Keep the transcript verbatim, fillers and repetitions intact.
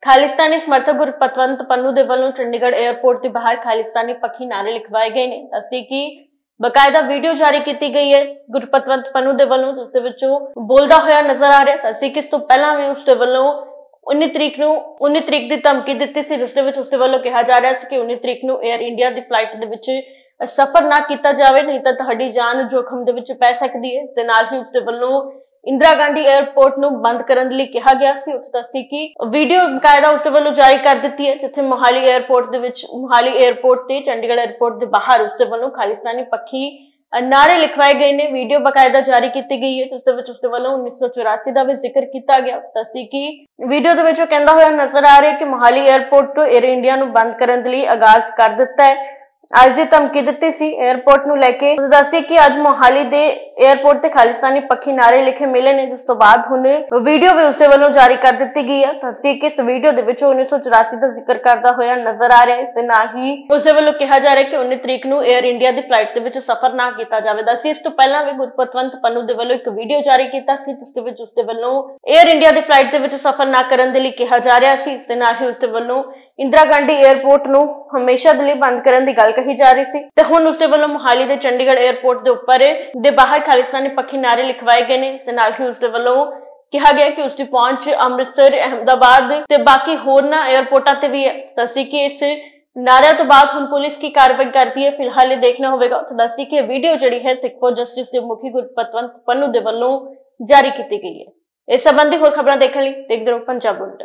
खालिस्तानी समर्थक गुरपतवंत पन्नू दे वल्लों चंडीगढ़ एयरपोर्ट के बाहर खालिस्तानी पक्षी नारे लिखवाए गए ने। दसी की बकायदा वीडियो जारी की गई है गुरपतवंत पन्नू दे वल्लों, जिस दे विचों बोलदा होया नजर आ रहा। दसी कि इस तो पहला भी उसके वल्लों उन्नीस तरीक नूं उन्नीस तरीक की धमकी दी सी, जिस दे विच उसके वल्लों कहा जा रहा है कि उन्नीस तरीक नूं एयर इंडिया की फ्लाइट दे विच सफर ना किया जाए, नहीं तो तुहाडी जान जोखम दे विच पै सकदी है। इस दे नाल ही उसके वल्लों इंदिरा गांधी एयरपोर्ट नूं बंद करन लई कहा गया सी। उत्थे दसी कि वीडियो बकायदा उसके वल्लों जारी कर दी है, जिथे मोहाली एयरपोर्ट दे विच मोहाली एयरपोर्ट ते चंडीगढ़ एयरपोर्ट के बाहर उसके वल्लों खालिस्तानी पक्षी नारे लिखवाए गए ने। वीडियो बकायदा जारी की गई है, जिस विच उसके वल्लों उन्नीस सौ चौरासी का भी जिक्र किया गया। दसी कि वीडियो दे विच कहंदा होया नजर आ रहा है कि मोहाली एयरपोर्ट तो एयर इंडिया नूं बंद करन लई आगाज कर दिता है। आज की धमकी दी सी एयरपोर्ट नूं लैके। दसिए कि अज मोहाली दे एयरपोर्ट ते खालिस्तानी पक्षी नारे लिखे मिले ने, जिस तो बाद हुण वीडियो भी उसके वल्लों जारी कर दी गई है। दसिए कि इस वीडियो दे विच उन्नीस सौ चौरासी का जिक्र करता होया नजर आ रहा है। इस दे नाल ही उसके वल्लों कहा जा रहा है कि उन्नीस तरीक नूं एयर इंडिया की फ्लाइट दे विच सफर ना किया जाए। दसिए इस तो पहला भी गुरपतवंत पन्नू दे वल्लों एक वीडियो जारी किया सी, जिस दे विच उसके वल्लों एयर इंडिया की फ्लाइट दे विच सफर ना करन दे लई कहा जा रहा सी। इस दे नाल ही उसके वल्लों इंदिरा गांधी एयरपोर्ट नूं हमेशा दे लई बंद करन दी गल कही जा रही सी। ते हुण उसके वल्लों मोहाली दे चंडीगढ़ एयरपोर्ट दे उपर दे बाहर खालिस्तानी पक्षी नारे लिखवाए गए ने। इस दे नाल ही उसके वल्लों कहा गया कि उसकी पहुंच अमृतसर, अहमदाबाद ते बाकी होरना एयरपोर्टां ते भी है। दसी कि इस नारे तो बाद हुण पुलिस की कार्रवाई करती है, फिलहाल ये देखना होगा। तो दसी कि वीडियो जिहड़ी है सिख फॉर जस्टिस के मुखी गुरपतवंत पन्नू दे वल्लों जारी की गई है। इस संबंधी होर खबरां देखने लई देखदे रहो पंजाब बुलेटिन।